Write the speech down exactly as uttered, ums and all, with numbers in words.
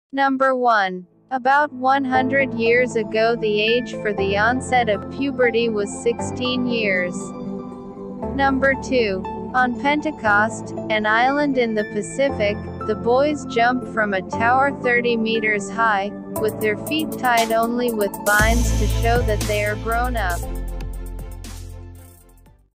Number one. About one hundred years ago, the age for the onset of puberty was sixteen years. Number two. On Pentecost, an island in the Pacific, the boys jumped from a tower thirty meters high, with their feet tied only with vines to show that they are grown up.